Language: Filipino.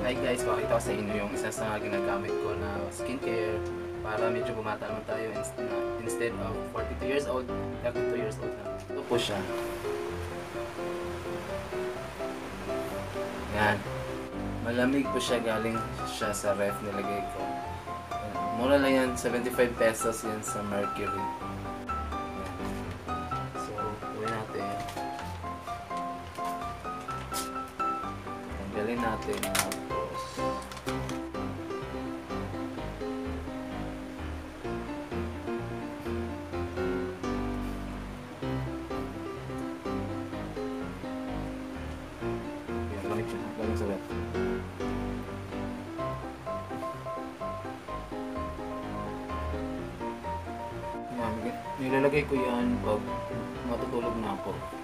Hi guys, pakita ko sa inyo yung isa sa ginagamit ko na skincare para medyo bumata naman tayo instead of 42 years old, 32 years old na. Ito po siya. Yan. Malamig po siya, galing siya sa ref, nilagay ko. Yan. Mura lang yan, 75 pesos yan sa Mercury. Yan. So, gawin natin. Tanggalin natin. Tapos, yan, lamig siya. Galing sa ref. Yan, nilalagay ko yan pag matutulog na ako.